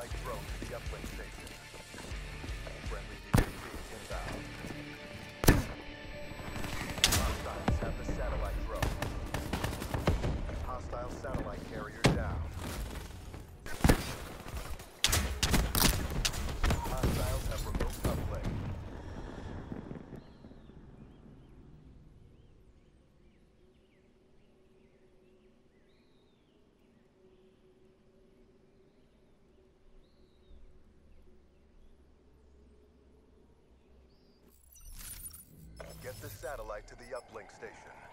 satellite drone to the uplink station. Friendly UAV inbound. Hostiles have the satellite drone. Hostile satellite carrier down. Hostiles have remote uplink. Get the satellite to the uplink station.